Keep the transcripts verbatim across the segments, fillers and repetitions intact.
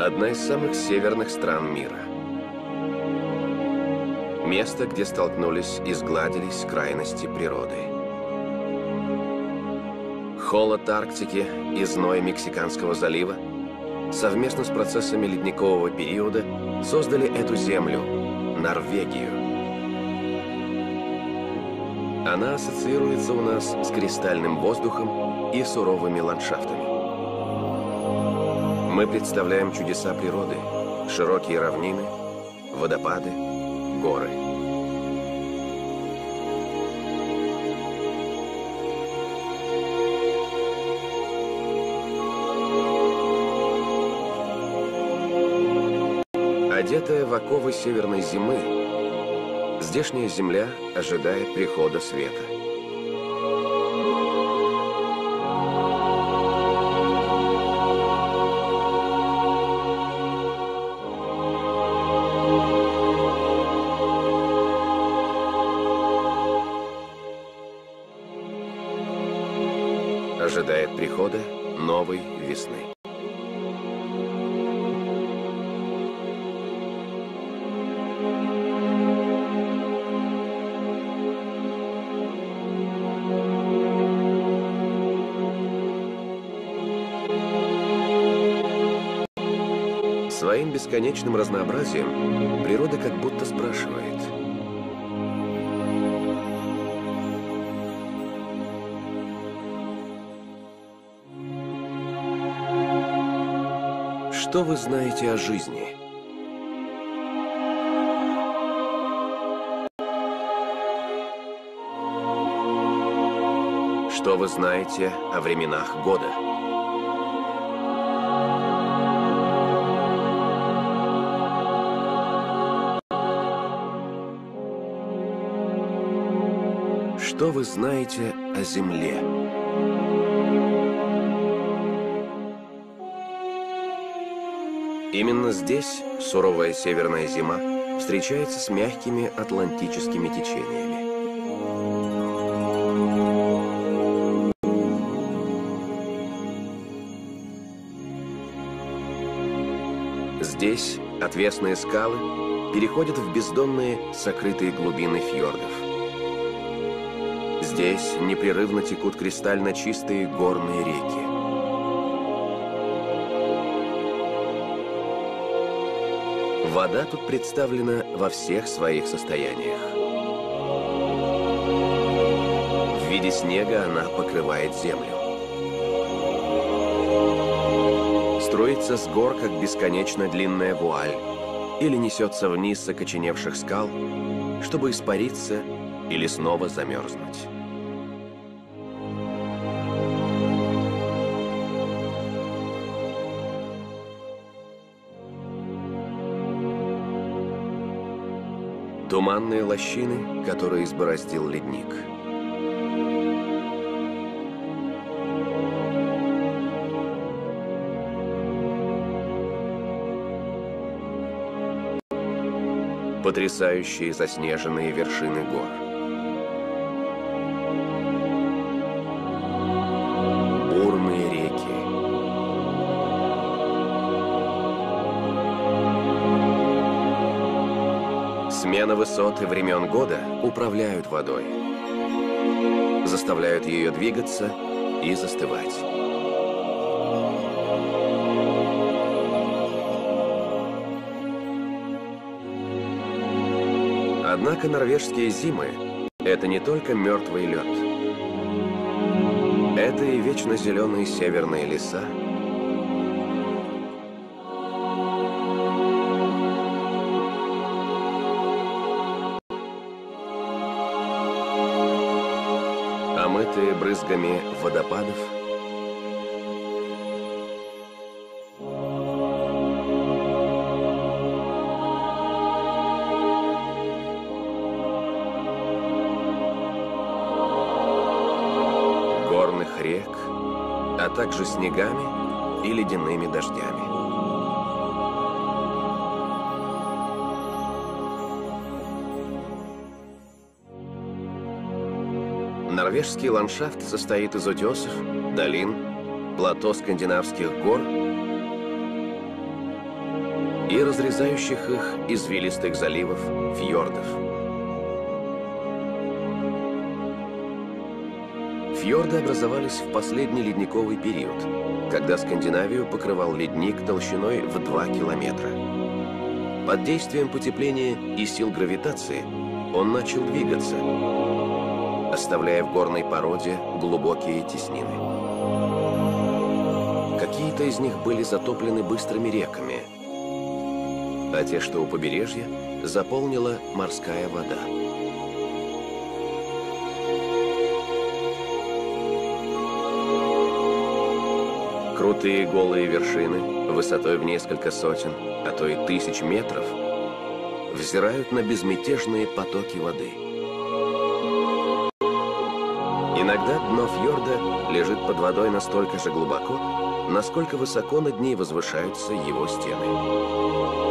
Одна из самых северных стран мира. Место, где столкнулись и сгладились крайности природы. Холод Арктики и зной Мексиканского залива совместно с процессами ледникового периода создали эту землю – Норвегию. Она ассоциируется у нас с кристальным воздухом и суровыми ландшафтами. Мы представляем чудеса природы, широкие равнины, водопады, горы. Одетая в оковы северной зимы, здешняя земля ожидает прихода света. Ожидает прихода новой весны. Своим бесконечным разнообразием природа как будто спрашивает: что вы знаете о жизни? Что вы знаете о временах года? Что вы знаете о Земле? Именно здесь суровая северная зима встречается с мягкими атлантическими течениями. Здесь отвесные скалы переходят в бездонные сокрытые глубины фьордов. Здесь непрерывно текут кристально чистые горные реки. Вода тут представлена во всех своих состояниях. В виде снега она покрывает землю. Струится с гор, как бесконечно длинная вуаль, или несется вниз с окоченевших скал, чтобы испариться или снова замерзнуть. Туманные лощины, которые избороздил ледник. Потрясающие заснеженные вершины гор. Бурные реки. Смена высот и времен года управляют водой, заставляют ее двигаться и застывать. Однако норвежские зимы – это не только мертвый лед. Это и вечно зеленые северные леса, омытые брызгами водопадов, горных рек, а также снегами и ледяными дождями. Норвежский ландшафт состоит из утесов, долин, плато скандинавских гор и разрезающих их извилистых заливов, фьордов. Фьорды образовались в последний ледниковый период, когда Скандинавию покрывал ледник толщиной в два километра. Под действием потепления и сил гравитации он начал двигаться, оставляя в горной породе глубокие теснины. Какие-то из них были затоплены быстрыми реками, а те, что у побережья, заполнила морская вода. Крутые голые вершины, высотой в несколько сотен, а то и тысяч метров, взирают на безмятежные потоки воды. Иногда дно фьорда лежит под водой настолько же глубоко, насколько высоко над ней возвышаются его стены.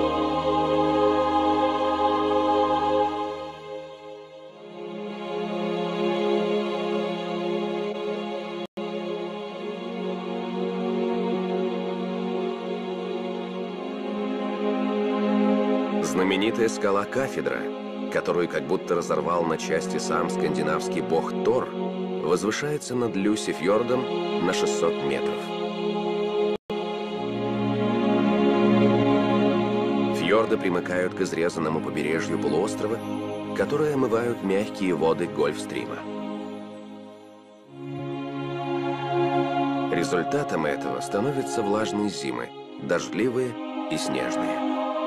Знаменитая скала Кафедра, которую как будто разорвал на части сам скандинавский бог Тор, возвышается над Люсифьордом на шестьсот метров. Фьорды примыкают к изрезанному побережью полуострова, которые омывают мягкие воды Гольфстрима. Результатом этого становятся влажные зимы, дождливые и снежные.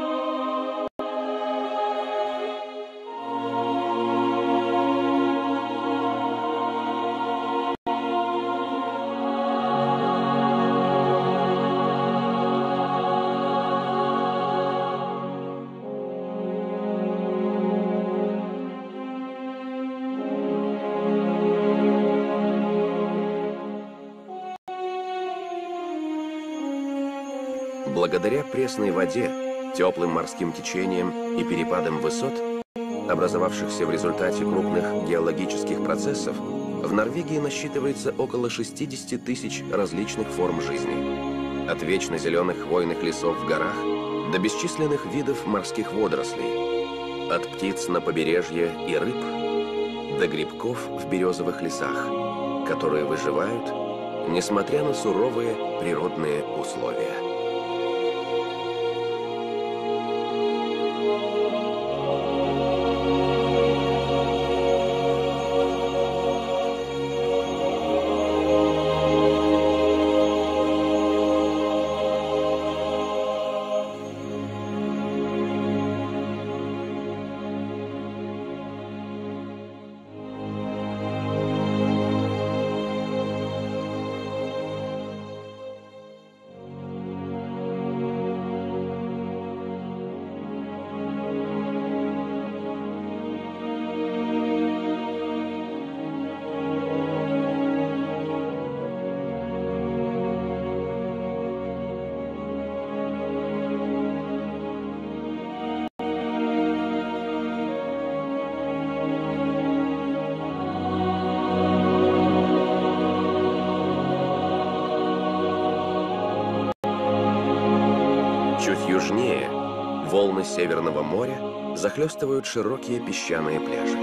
Благодаря пресной воде, теплым морским течениям и перепадам высот, образовавшихся в результате крупных геологических процессов, в Норвегии насчитывается около шестидесяти тысяч различных форм жизни. От вечно зеленых хвойных лесов в горах до бесчисленных видов морских водорослей, от птиц на побережье и рыб до грибков в березовых лесах, которые выживают, несмотря на суровые природные условия. Чуть южнее волны Северного моря захлестывают широкие песчаные пляжи.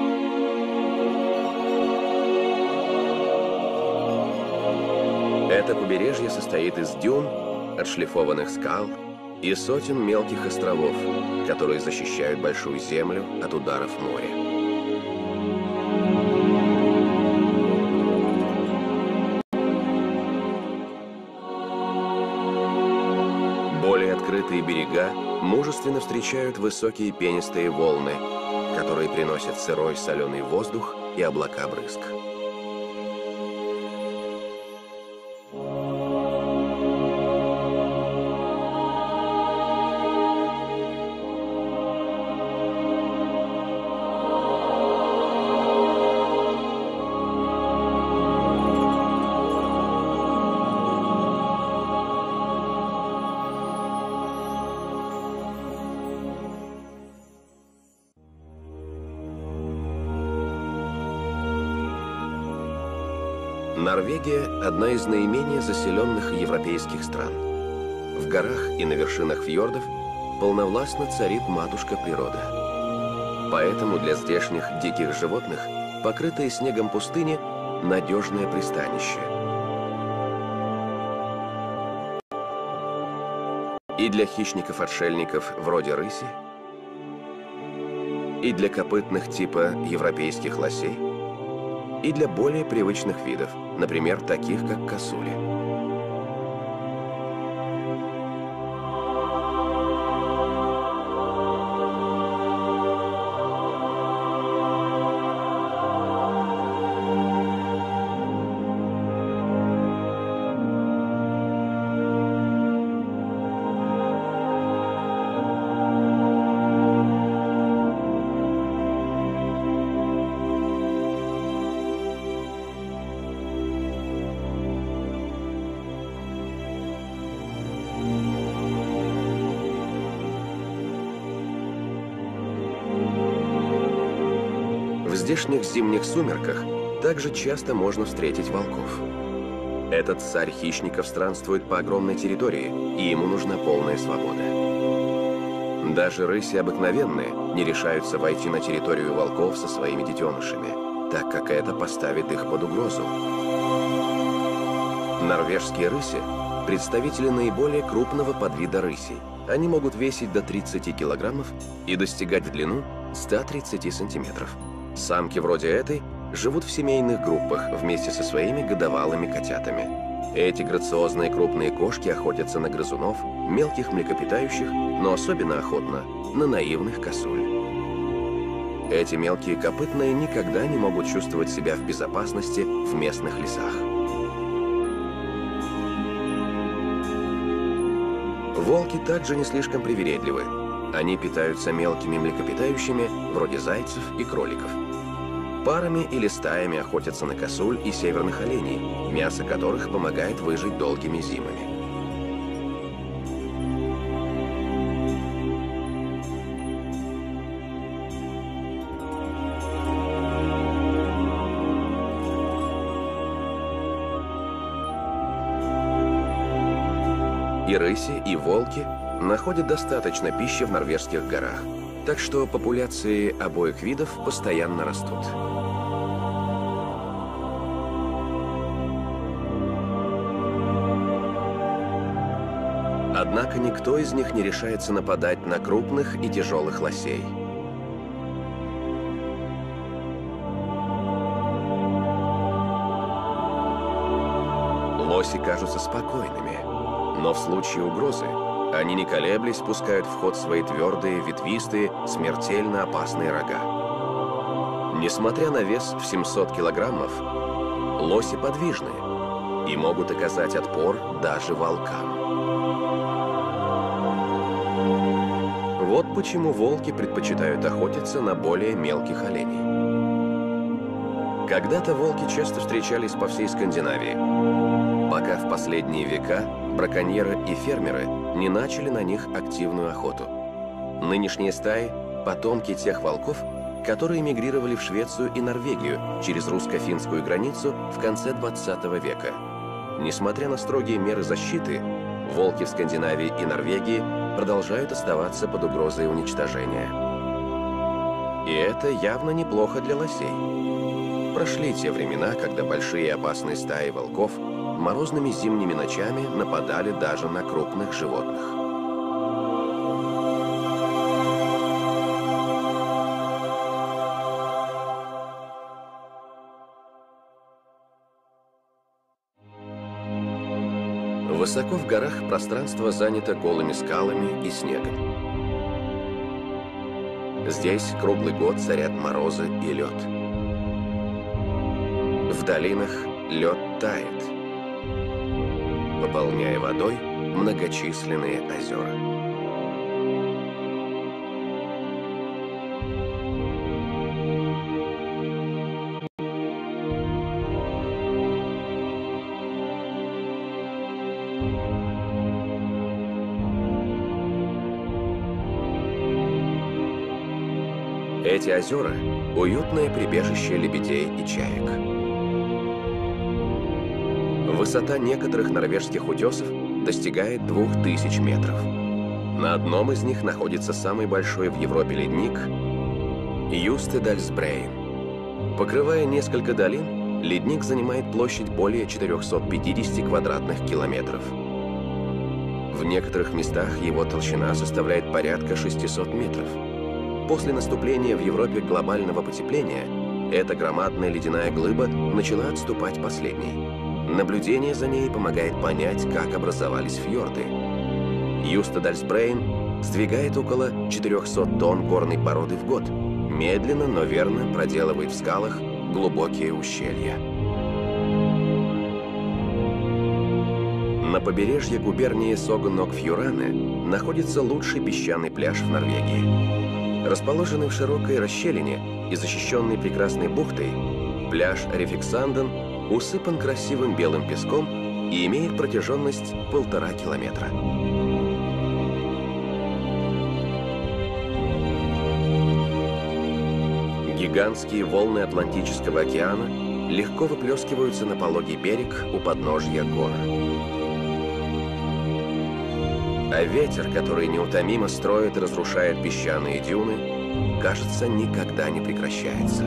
Это побережье состоит из дюн, отшлифованных скал и сотен мелких островов, которые защищают Большую Землю от ударов моря. Более открытые берега мужественно встречают высокие пенистые волны, которые приносят сырой соленый воздух и облака брызг. Норвегия – одна из наименее заселенных европейских стран. В горах и на вершинах фьордов полновластно царит матушка природа. Поэтому для здешних диких животных покрытые снегом пустыни – надежное пристанище. И для хищников-отшельников вроде рыси, и для копытных типа европейских лосей, и для более привычных видов, например, таких как косули. В здешних зимних сумерках также часто можно встретить волков. Этот царь хищников странствует по огромной территории, и ему нужна полная свобода. Даже рыси обыкновенные не решаются войти на территорию волков со своими детенышами, так как это поставит их под угрозу. Норвежские рыси – представители наиболее крупного подвида рысей. Они могут весить до тридцати килограммов и достигать в длину ста тридцати сантиметров. Самки вроде этой живут в семейных группах вместе со своими годовалыми котятами. Эти грациозные крупные кошки охотятся на грызунов, мелких млекопитающих, но особенно охотно на наивных косуль. Эти мелкие копытные никогда не могут чувствовать себя в безопасности в местных лесах. Волки также не слишком привередливы. Они питаются мелкими млекопитающими, вроде зайцев и кроликов. Парами или стаями охотятся на косуль и северных оленей, мясо которых помогает выжить долгими зимами. И рыси, и волки находят достаточно пищи в норвежских горах, так что популяции обоих видов постоянно растут. Однако никто из них не решается нападать на крупных и тяжелых лосей. Лоси кажутся спокойными, но в случае угрозы они, не колеблясь, пускают в ход свои твердые, ветвистые, смертельно опасные рога. Несмотря на вес в семьсот килограммов, лоси подвижны и могут оказать отпор даже волкам. Вот почему волки предпочитают охотиться на более мелких оленей. Когда-то волки часто встречались по всей Скандинавии, пока в последние века браконьеры и фермеры не начали на них активную охоту. Нынешние стаи – потомки тех волков, которые мигрировали в Швецию и Норвегию через русско-финскую границу в конце двадцатого века. Несмотря на строгие меры защиты, волки в Скандинавии и Норвегии продолжают оставаться под угрозой уничтожения. И это явно неплохо для лосей. Прошли те времена, когда большие и опасные стаи волков морозными зимними ночами нападали даже на крупных животных. Высоко в горах пространство занято голыми скалами и снегом. Здесь круглый год царят морозы и лед. В долинах лед тает, пополняя водой многочисленные озера. Эти озера – уютное прибежище лебедей и чаек. Высота некоторых норвежских утесов достигает двух тысяч метров. На одном из них находится самый большой в Европе ледник Юстедальсбрейн. Покрывая несколько долин, ледник занимает площадь более четырёхсот пятидесяти квадратных километров. В некоторых местах его толщина составляет порядка шестисот метров. После наступления в Европе глобального потепления эта громадная ледяная глыба начала отступать последней. Наблюдение за ней помогает понять, как образовались фьорды. Юстедальсбрейн сдвигает около четырёхсот тонн горной породы в год, медленно, но верно проделывает в скалах глубокие ущелья. На побережье губернии Согн-Ог-Фьюране находится лучший песчаный пляж в Норвегии. Расположенный в широкой расщелине и защищенный прекрасной бухтой, пляж Рефиксанден усыпан красивым белым песком и имеет протяженность полтора километра. Гигантские волны Атлантического океана легко выплескиваются на пологий берег у подножья гор. А ветер, который неутомимо строит и разрушает песчаные дюны, кажется, никогда не прекращается.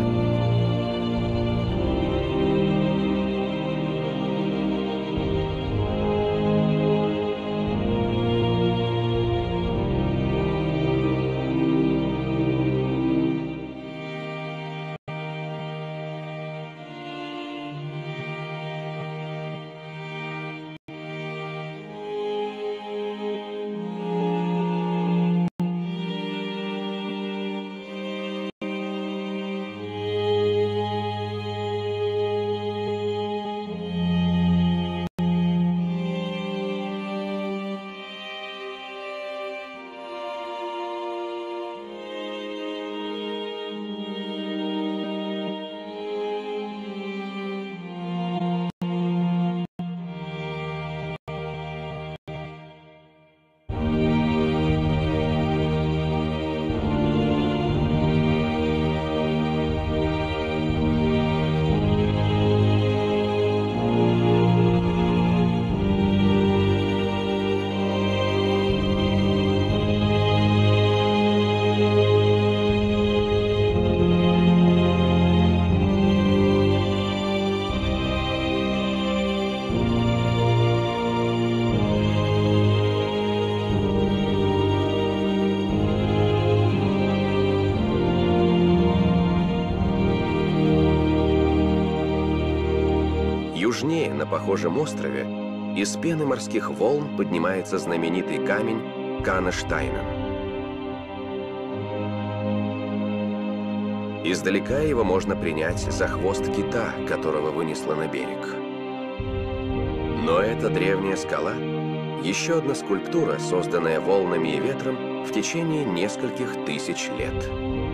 Южнее, на похожем острове, из пены морских волн поднимается знаменитый камень Канештайнен. Издалека его можно принять за хвост кита, которого вынесло на берег. Но эта древняя скала – еще одна скульптура, созданная волнами и ветром в течение нескольких тысяч лет.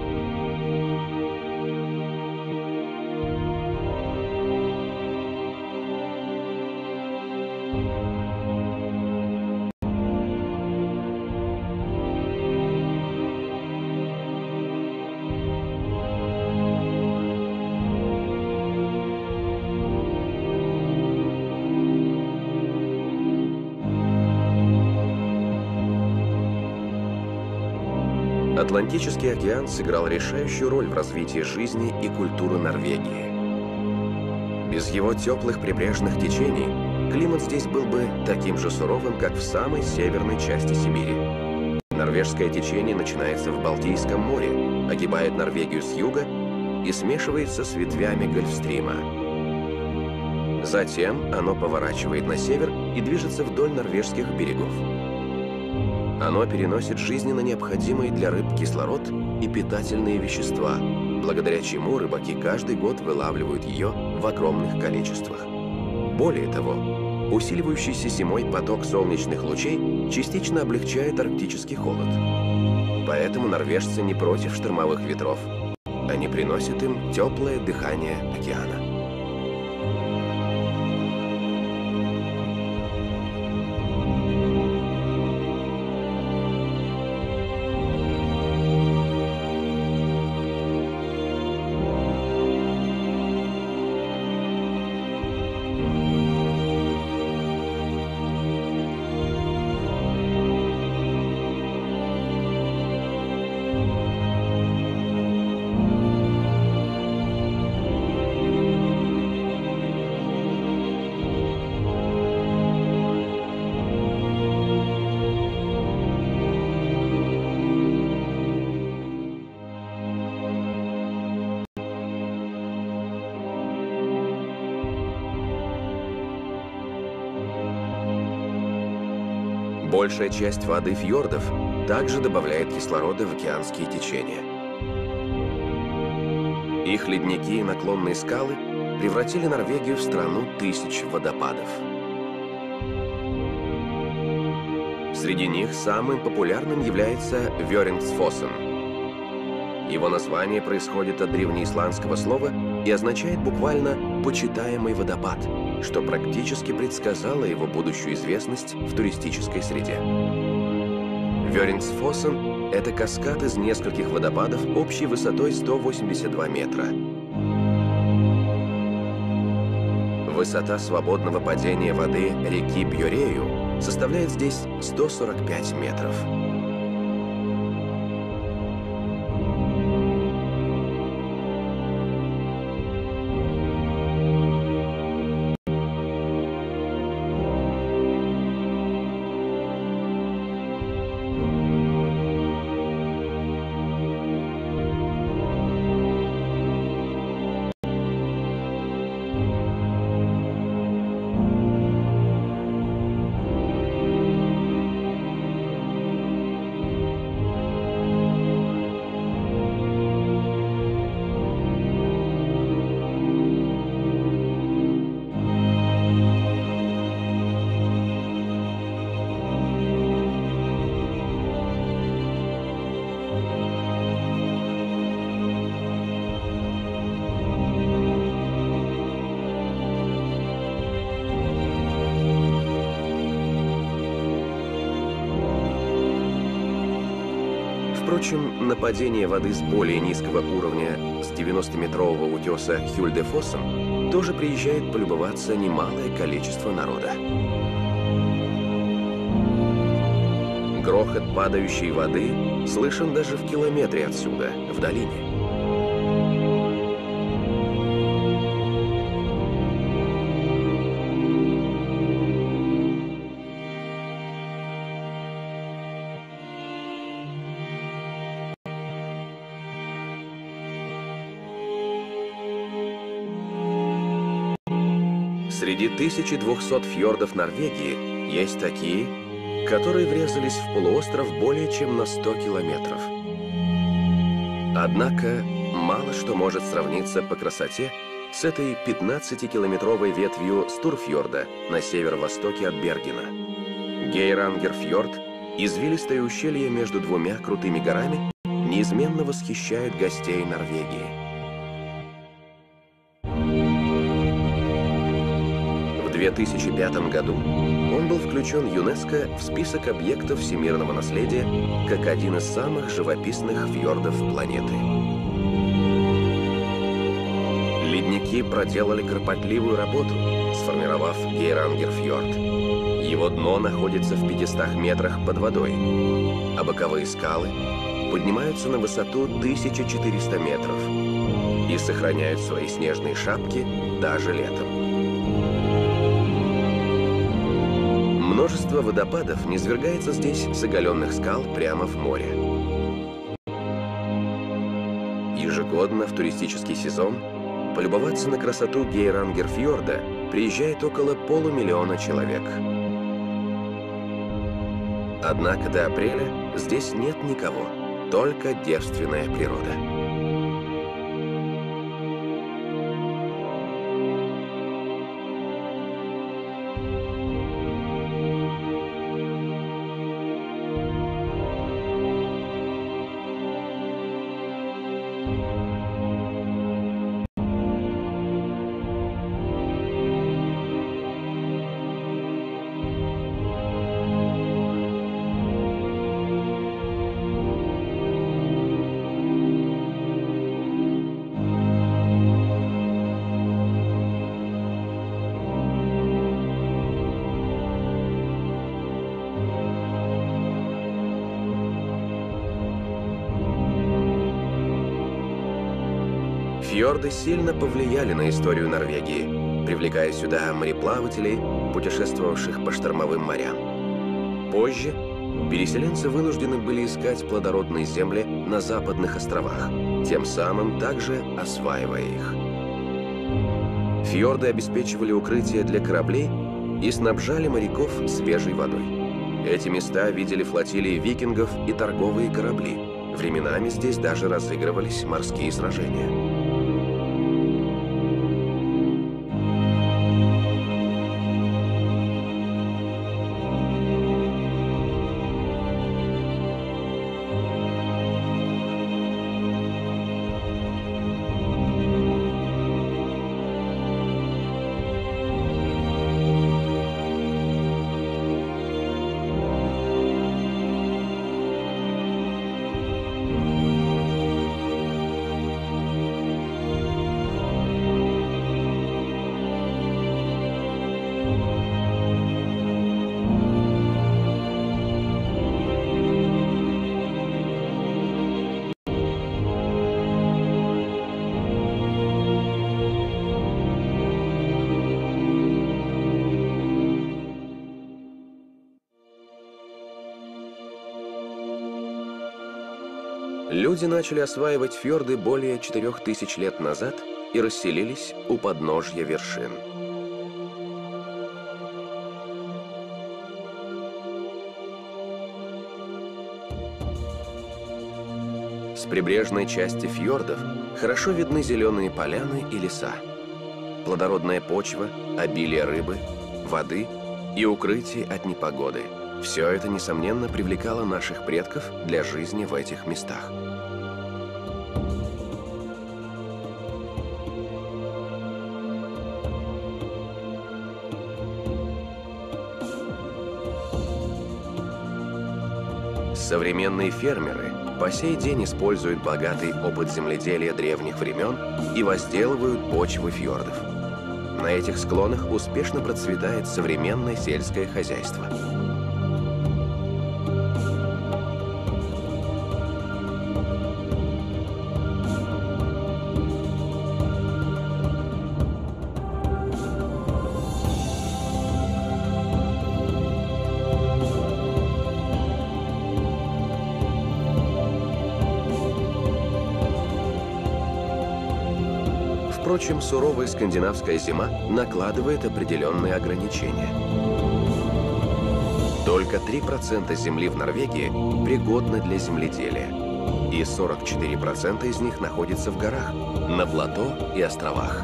Атлантический океан сыграл решающую роль в развитии жизни и культуры Норвегии. Без его теплых прибрежных течений климат здесь был бы таким же суровым, как в самой северной части Сибири. Норвежское течение начинается в Балтийском море, огибает Норвегию с юга и смешивается с ветвями Гольфстрима. Затем оно поворачивает на север и движется вдоль норвежских берегов. Оно переносит жизненно необходимый для рыб кислород и питательные вещества, благодаря чему рыбаки каждый год вылавливают ее в огромных количествах. Более того, усиливающийся зимой поток солнечных лучей частично облегчает арктический холод. Поэтому норвежцы не против штормовых ветров. Они приносят им теплое дыхание океана. Большая часть воды фьордов также добавляет кислорода в океанские течения. Их ледники и наклонные скалы превратили Норвегию в страну тысяч водопадов. Среди них самым популярным является Вёрингсфоссен. Его название происходит от древнеисландского слова и означает буквально «почитаемый водопад», что практически предсказало его будущую известность в туристической среде. Вёрингсфоссен – это каскад из нескольких водопадов общей высотой сто восемьдесят два метра. Высота свободного падения воды реки Бьорею составляет здесь сто сорок пять метров. Впрочем, на падение воды с более низкого уровня, с девяностометрового утеса Хюльдефоссен, тоже приезжает полюбоваться немалое количество народа. Грохот падающей воды слышен даже в километре отсюда, в долине. Среди тысячи двухсот фьордов Норвегии есть такие, которые врезались в полуостров более чем на сто километров. Однако мало что может сравниться по красоте с этой пятнадцатикилометровой ветвью Стурфьорда на северо-востоке от Бергена. Гейрангерфьорд, извилистое ущелье между двумя крутыми горами, неизменно восхищает гостей Норвегии. В две тысячи пятом году он был включен ЮНЕСКО в список объектов всемирного наследия как один из самых живописных фьордов планеты. Ледники проделали кропотливую работу, сформировав Гейрангерфьорд. Его дно находится в пятистах метрах под водой, а боковые скалы поднимаются на высоту тысяча четыреста метров и сохраняют свои снежные шапки даже летом. Множество водопадов низвергается здесь с оголенных скал прямо в море. Ежегодно в туристический сезон полюбоваться на красоту Гейрангерфьорда приезжает около полумиллиона человек. Однако до апреля здесь нет никого, только девственная природа. Фьорды сильно повлияли на историю Норвегии, привлекая сюда мореплавателей, путешествовавших по штормовым морям. Позже переселенцы вынуждены были искать плодородные земли на западных островах, тем самым также осваивая их. Фьорды обеспечивали укрытие для кораблей и снабжали моряков свежей водой. Эти места видели флотилии викингов и торговые корабли. Временами здесь даже разыгрывались морские сражения. Люди начали осваивать фьорды более четырёх тысяч лет назад и расселились у подножья вершин. С прибрежной части фьордов хорошо видны зеленые поляны и леса, плодородная почва, обилие рыбы, воды и укрытие от непогоды. Все это, несомненно, привлекало наших предков для жизни в этих местах. Современные фермеры по сей день используют богатый опыт земледелия древних времен и возделывают почвы фьордов. На этих склонах успешно процветает современное сельское хозяйство. Впрочем, суровая скандинавская зима накладывает определенные ограничения. Только три процента земли в Норвегии пригодны для земледелия, и сорок четыре процента из них находится в горах, на плато и островах.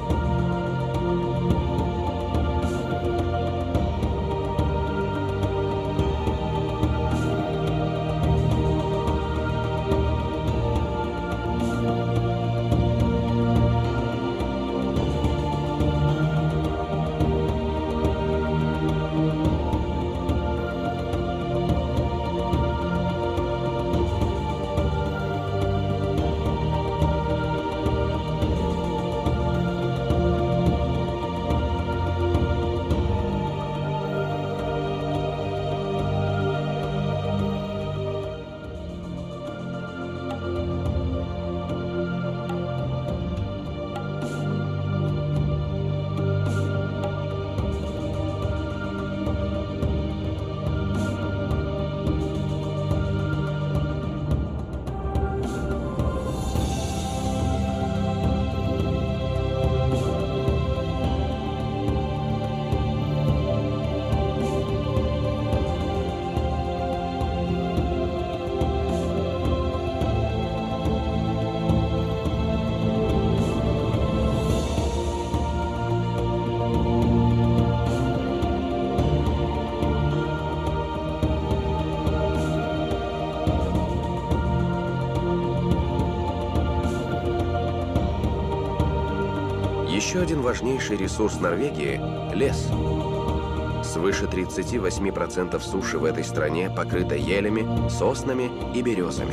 Еще один важнейший ресурс Норвегии – лес. Свыше тридцати восьми процентов суши в этой стране покрыто елями, соснами и березами.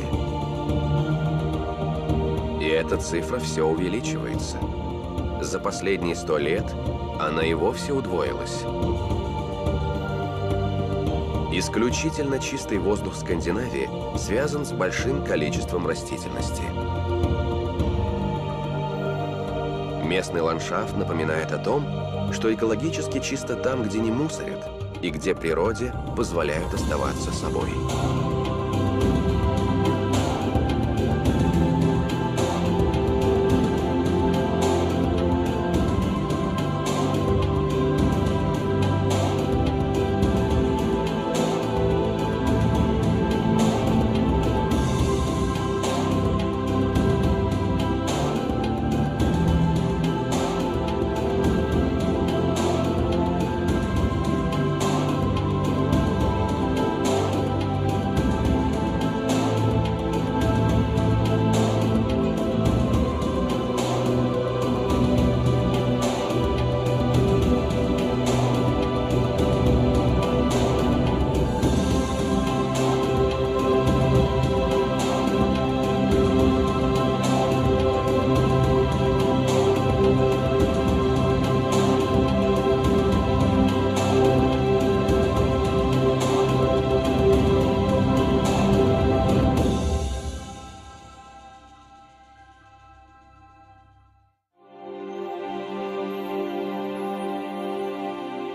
И эта цифра все увеличивается. За последние сто лет она и вовсе удвоилась. Исключительно чистый воздух Скандинавии связан с большим количеством растительности. Местный ландшафт напоминает о том, что экологически чисто там, где не мусорят, и где природе позволяют оставаться собой.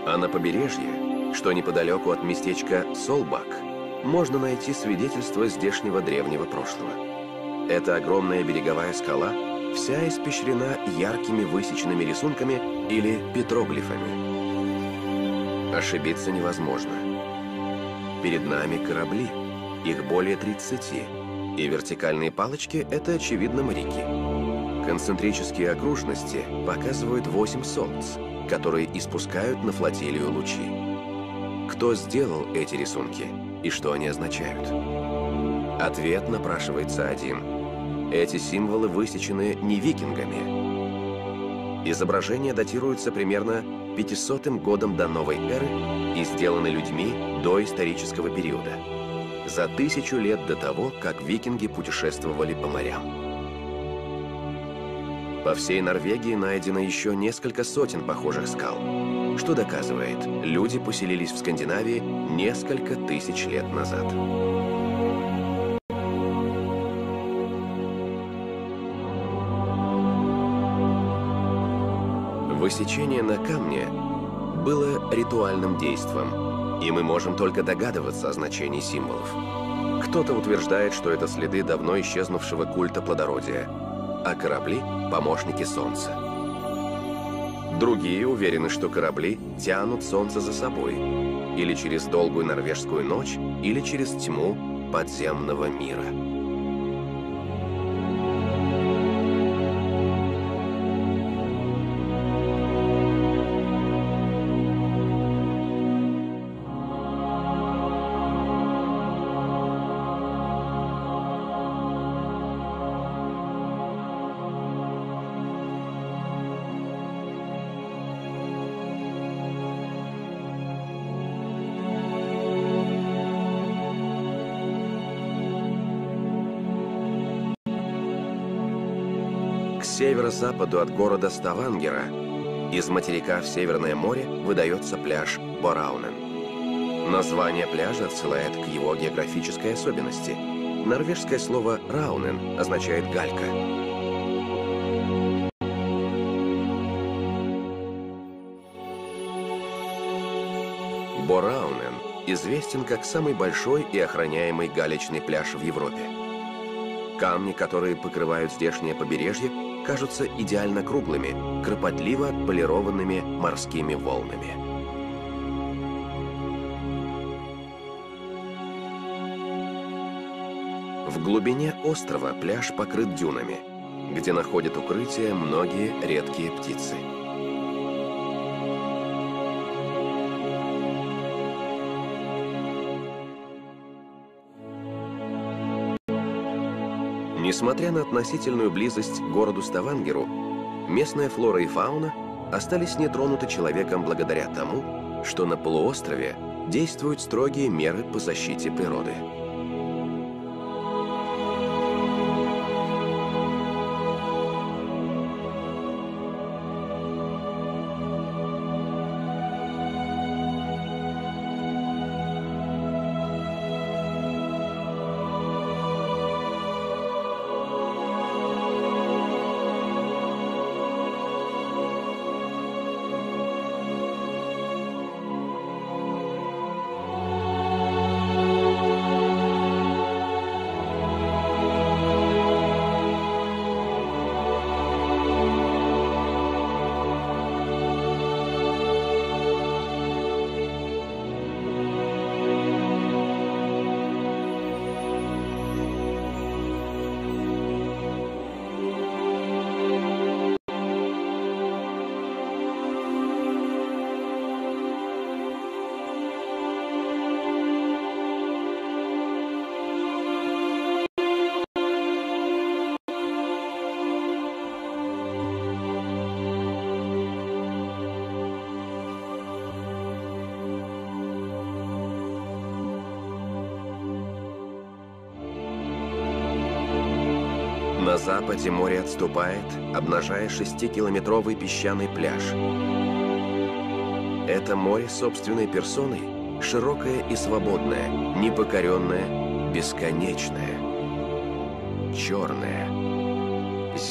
А на побережье, что неподалеку от местечка Солбак, можно найти свидетельство здешнего древнего прошлого. Эта огромная береговая скала вся испещрена яркими высеченными рисунками или петроглифами. Ошибиться невозможно. Перед нами корабли, их более тридцати, и вертикальные палочки – это, очевидно, моряки. Концентрические окружности показывают восемь солнц, которые испускают на флотилию лучи. Кто сделал эти рисунки и что они означают? Ответ напрашивается один. Эти символы высечены не викингами. Изображения датируются примерно пятисотым годом до новой эры и сделаны людьми до исторического периода, за тысячу лет до того, как викинги путешествовали по морям. По всей Норвегии найдено еще несколько сотен похожих скал, что доказывает, люди поселились в Скандинавии несколько тысяч лет назад. Высечение на камне было ритуальным действом, и мы можем только догадываться о значении символов. Кто-то утверждает, что это следы давно исчезнувшего культа плодородия, а корабли – помощники Солнца. Другие уверены, что корабли тянут Солнце за собой, или через долгую норвежскую ночь, или через тьму подземного мира. К северо-западу от города Ставангера из материка в Северное море выдается пляж Бораунен. Название пляжа отсылает к его географической особенности. Норвежское слово «раунен» означает «галька». Бораунен известен как самый большой и охраняемый галечный пляж в Европе. Камни, которые покрывают здешнее побережье, кажутся идеально круглыми, кропотливо отполированными морскими волнами. В глубине острова пляж покрыт дюнами, где находят укрытие многие редкие птицы. Несмотря на относительную близость к городу Ставангеру, местная флора и фауна остались нетронуты человеком благодаря тому, что на полуострове действуют строгие меры по защите природы. На западе море отступает, обнажая шестикилометровый песчаный пляж. Это море собственной персоной, широкое и свободное, непокоренное, бесконечное, черное,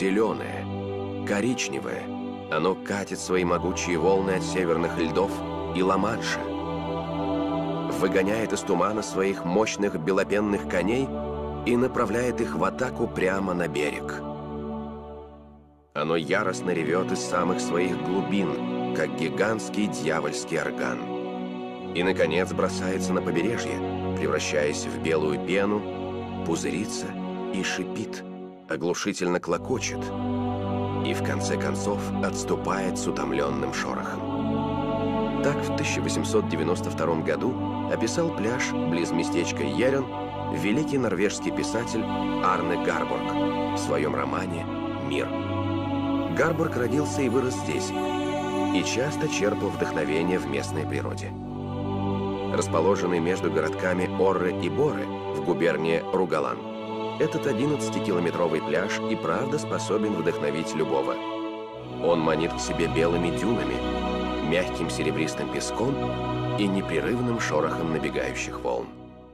зеленое, коричневое. Оно катит свои могучие волны от северных льдов и Ла-Манша. Выгоняет из тумана своих мощных белопенных коней и направляет их в атаку прямо на берег. Оно яростно ревет из самых своих глубин, как гигантский дьявольский орган. И, наконец, бросается на побережье, превращаясь в белую пену, пузырится и шипит, оглушительно клокочет, и в конце концов отступает с утомленным шорохом. Так в тысяча восемьсот девяносто втором году описал пляж близ местечка Йерен великий норвежский писатель Арне Гарборг в своем романе «Мир». Гарборг родился и вырос здесь, и часто черпал вдохновение в местной природе. Расположенный между городками Орре и Боре в губернии Ругалан, этот одиннадцатикилометровый пляж и правда способен вдохновить любого. Он манит к себе белыми дюнами, мягким серебристым песком и непрерывным шорохом набегающих волн.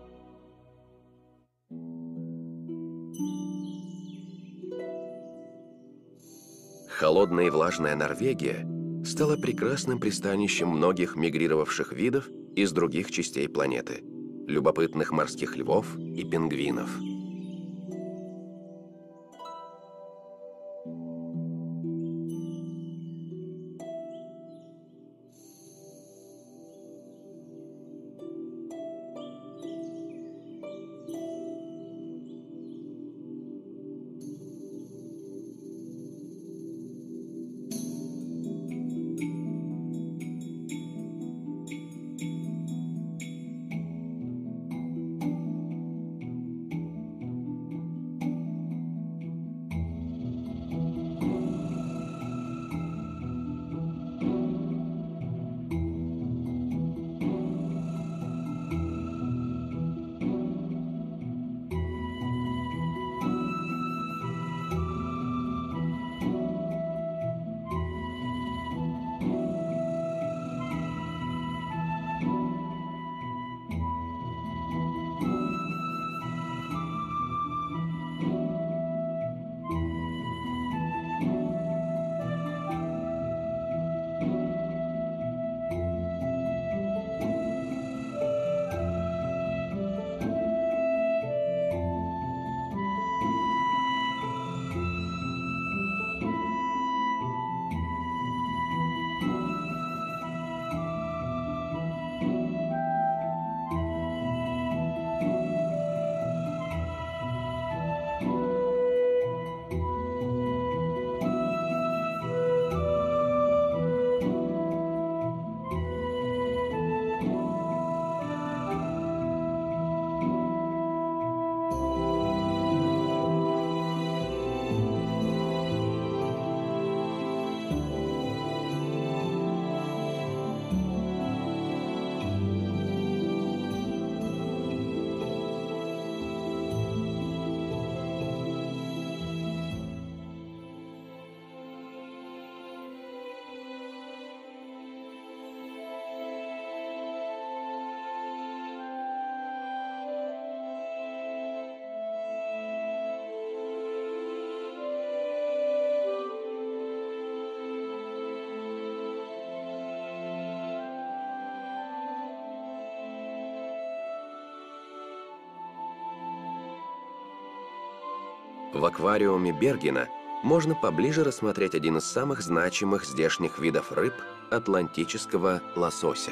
Холодная и влажная Норвегия стала прекрасным пристанищем многих мигрировавших видов из других частей планеты, любопытных морских львов и пингвинов. В аквариуме Бергена можно поближе рассмотреть один из самых значимых здешних видов рыб – атлантического лосося.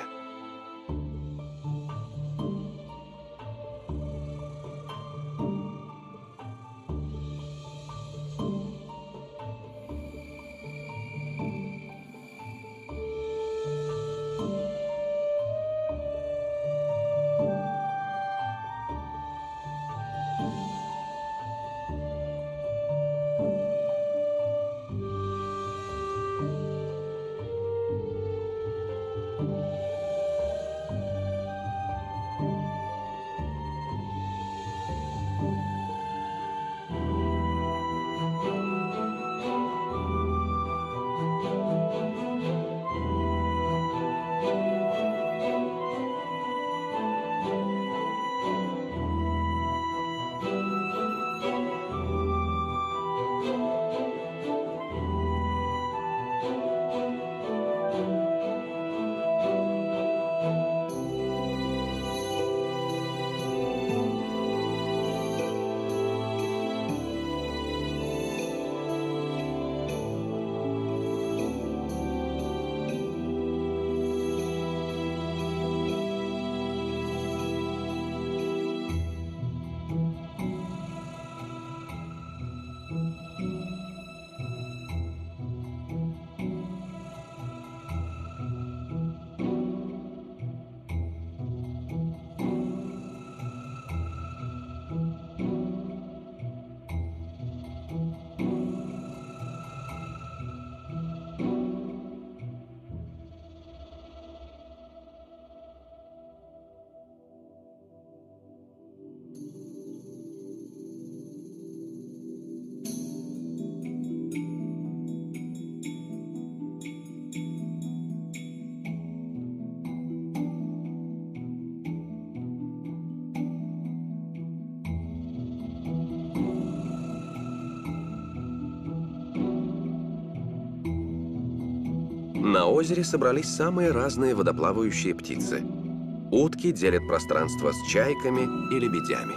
На озере собрались самые разные водоплавающие птицы. Утки делят пространство с чайками и лебедями.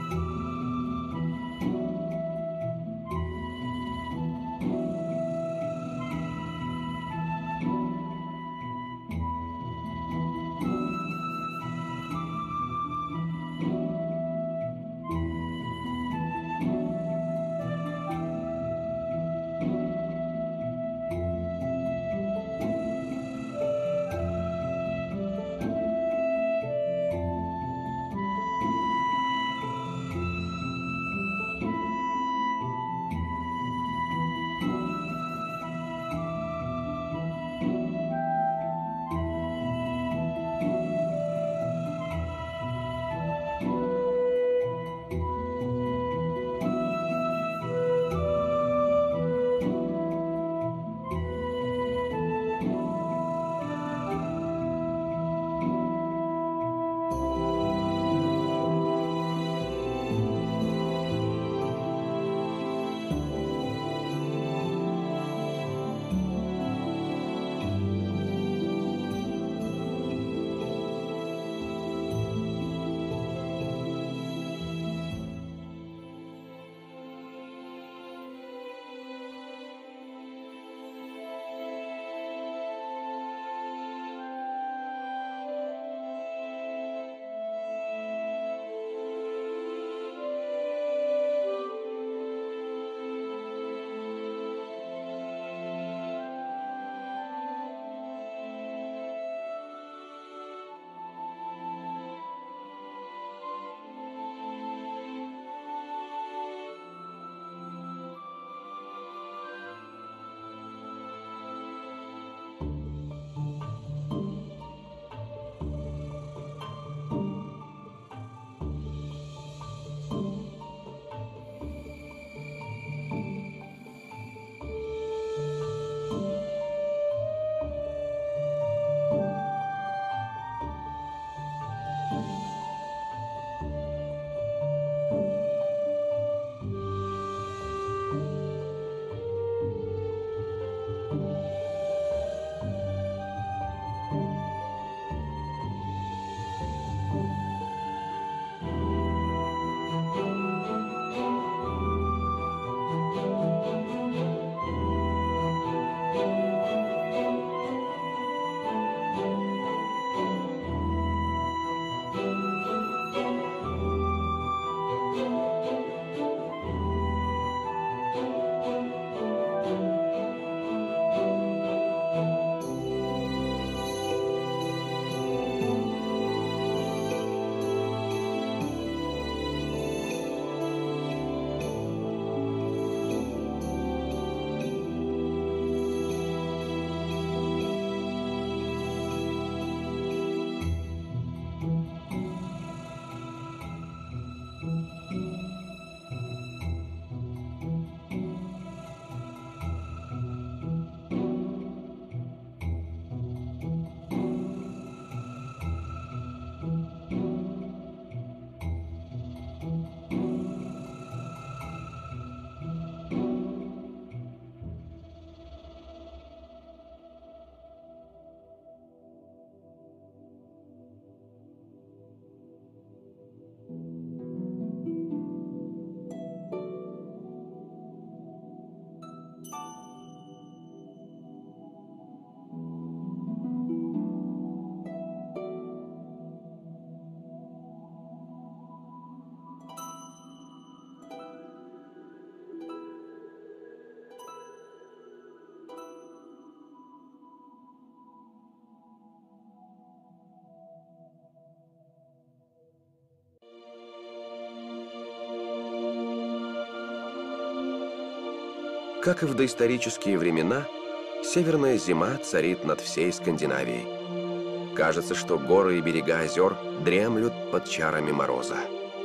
Как и в доисторические времена, северная зима царит над всей Скандинавией. Кажется, что горы и берега озер дремлют под чарами мороза.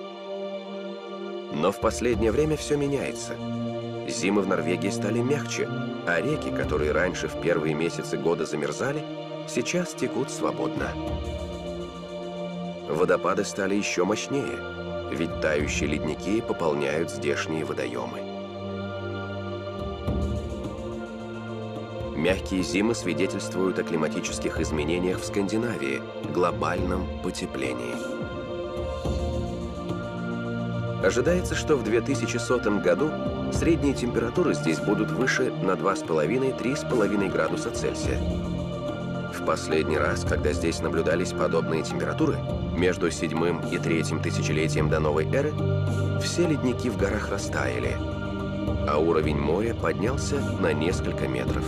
Но в последнее время все меняется. Зимы в Норвегии стали мягче, а реки, которые раньше в первые месяцы года замерзали, сейчас текут свободно. Водопады стали еще мощнее, ведь тающие ледники пополняют здешние водоемы. Мягкие зимы свидетельствуют о климатических изменениях в Скандинавии, глобальном потеплении. Ожидается, что в две тысячи сотом году средние температуры здесь будут выше на два с половиной — три с половиной градуса Цельсия. В последний раз, когда здесь наблюдались подобные температуры, между седьмым и третьим тысячелетием до новой эры, все ледники в горах растаяли, а уровень моря поднялся на несколько метров.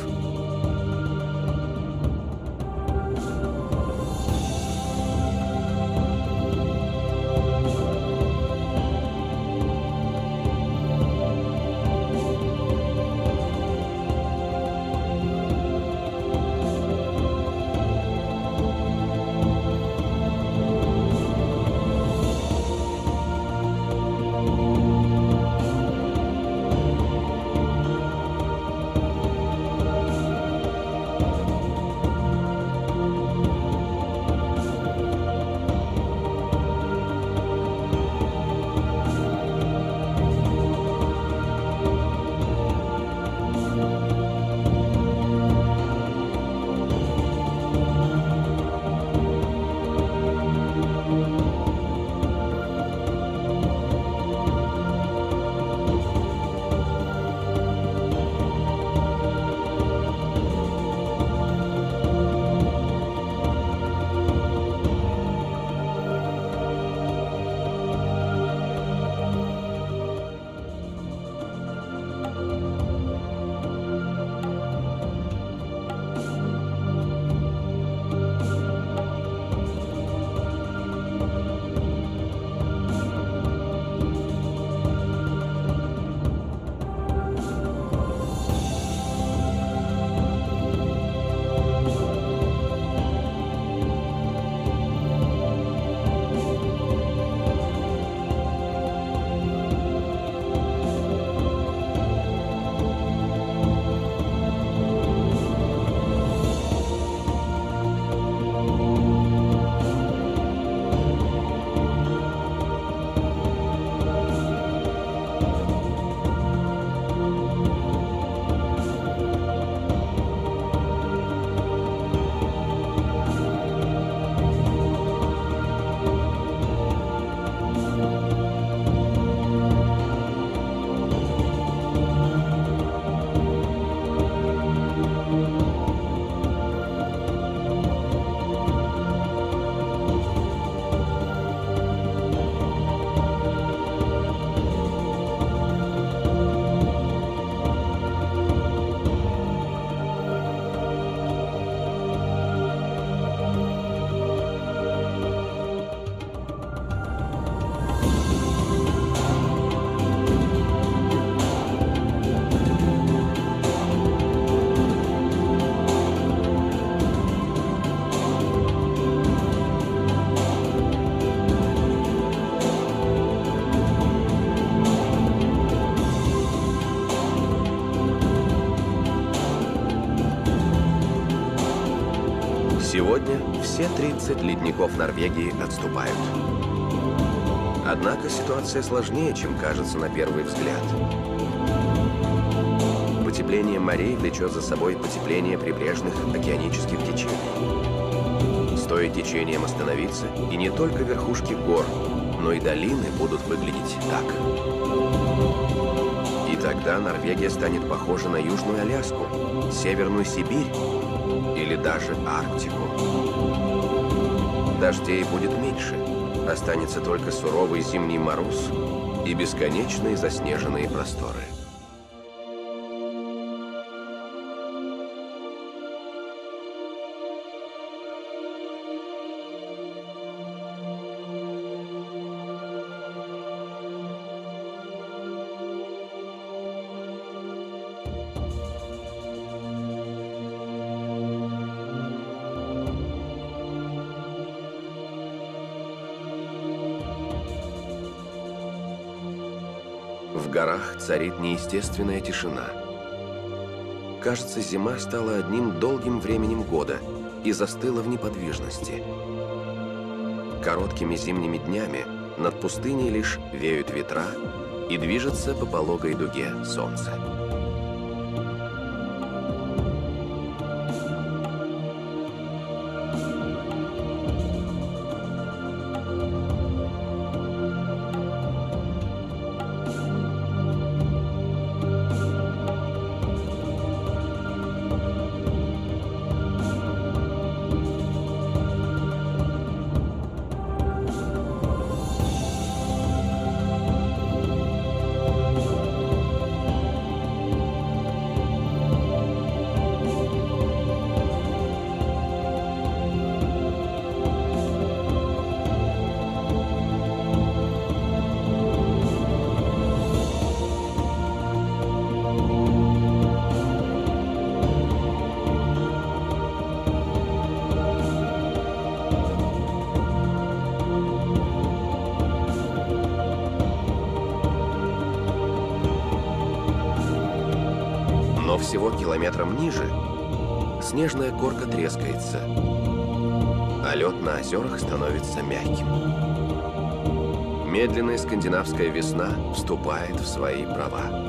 Сегодня все тридцать ледников Норвегии отступают. Однако ситуация сложнее, чем кажется на первый взгляд. Потепление морей влечет за собой потепление прибрежных океанических течений. Стоит течением остановиться, и не только верхушки гор, но и долины будут выглядеть так. И тогда Норвегия станет похожа на Южную Аляску, Северную Сибирь или даже Арктику. Дождей будет меньше, останется только суровый зимний мороз и бесконечные заснеженные просторы. В горах царит неестественная тишина. Кажется, зима стала одним долгим временем года и застыла в неподвижности. Короткими зимними днями над пустыней лишь веют ветра и движется по пологой дуге солнце. всего километром ниже снежная корка трескается, а лед на озерах становится мягким. Медленная скандинавская весна вступает в свои права.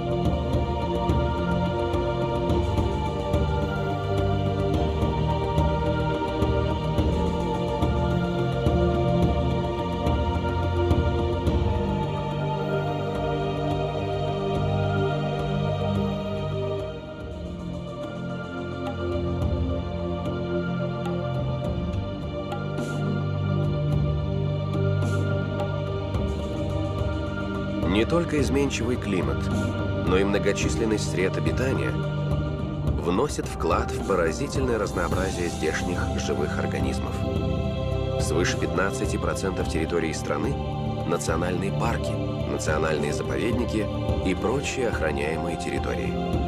Не только изменчивый климат, но и многочисленность сред обитания вносят вклад в поразительное разнообразие здешних живых организмов. Свыше пятнадцати процентов территории страны – национальные парки, национальные заповедники и прочие охраняемые территории.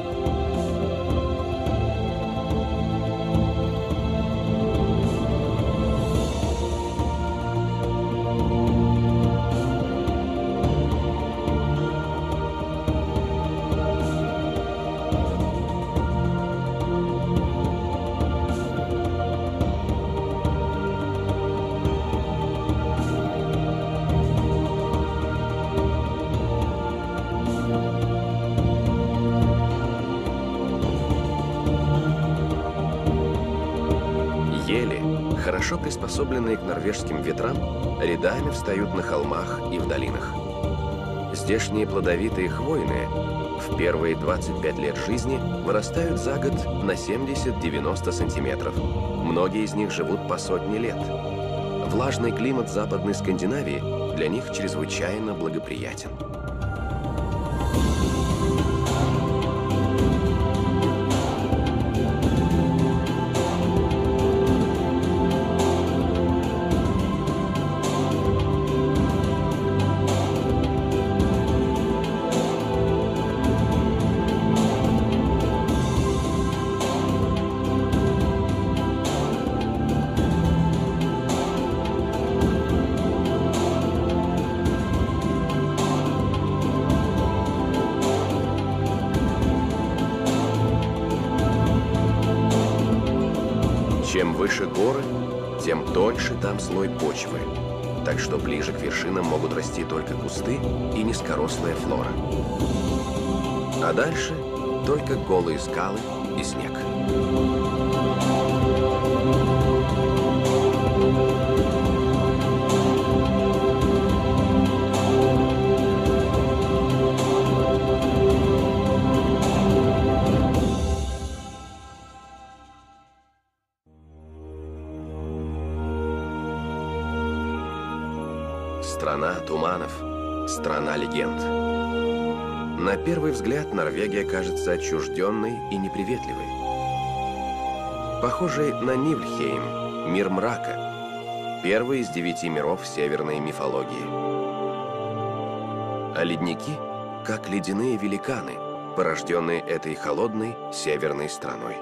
Ели, хорошо приспособленные к норвежским ветрам, рядами встают на холмах и в долинах. Здешние плодовитые хвойные в первые двадцать пять лет жизни вырастают за год на семьдесят-девяносто сантиметров. Многие из них живут по сотни лет. Влажный климат Западной Скандинавии для них чрезвычайно благоприятен. Чем выше горы, тем тоньше там слой почвы, так что ближе к вершинам могут расти только кусты и низкорослая флора. А дальше только голые скалы и снег. Страна туманов, страна легенд. На первый взгляд Норвегия кажется отчужденной и неприветливой. Похожей на Нифльхейм, мир мрака, первый из девяти миров северной мифологии. А ледники, как ледяные великаны, порожденные этой холодной северной страной.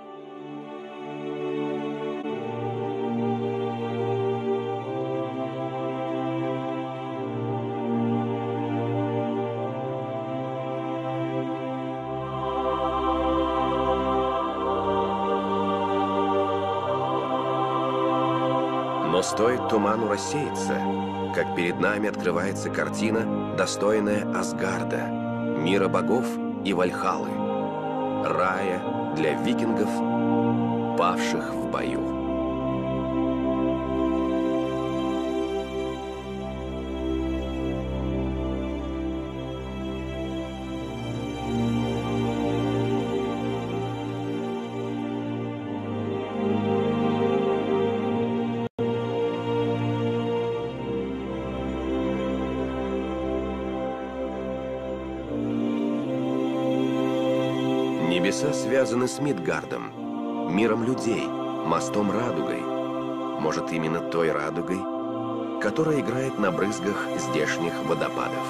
Но стоит туману рассеяться, как перед нами открывается картина, достойная Асгарда, мира богов и Вальхаллы, рая для викингов, павших в бою. Небеса связаны с Мидгардом, миром людей, мостом радугой. Может, именно той радугой, которая играет на брызгах здешних водопадов.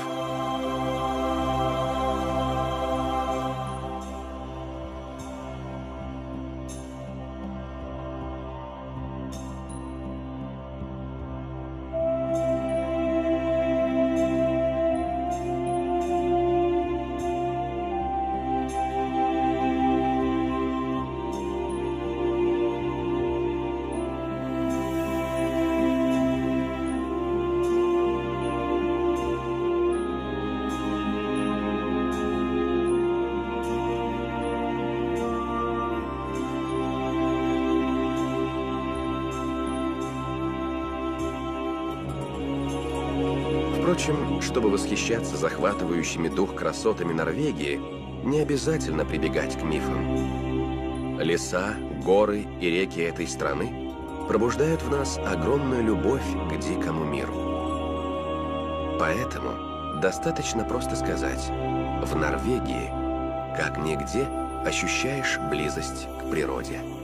Впрочем, чтобы восхищаться захватывающими дух красотами Норвегии, не обязательно прибегать к мифам. Леса, горы и реки этой страны пробуждают в нас огромную любовь к дикому миру. Поэтому достаточно просто сказать: в Норвегии, как нигде, ощущаешь близость к природе.